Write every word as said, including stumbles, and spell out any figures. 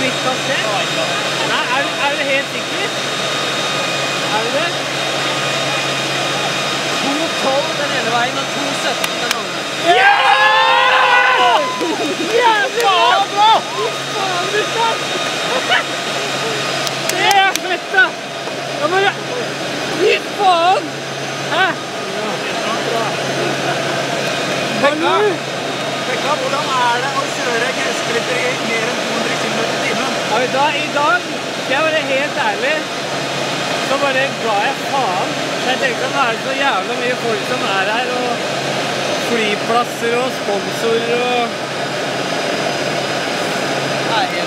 ikke har sett? Nei, er, er du helt sikker? Er du det? to tolv den ene veien og to sytten den andre. Ja! Jævlig faen, bra! Fy faen, gutta! Det er fett, da! Ja, men... Fy faen! Hæ? Pekka, Pekka, hvordan er det å kjøre gressklipper i mer enn to hundre kilometer i timen? Ja, i dag, i dag, jeg var helt ærlig, så bare ga jeg faen. Jeg tenkte at det er så jævla mye folk som er her, og flyplasser og sponsorer og... Nei,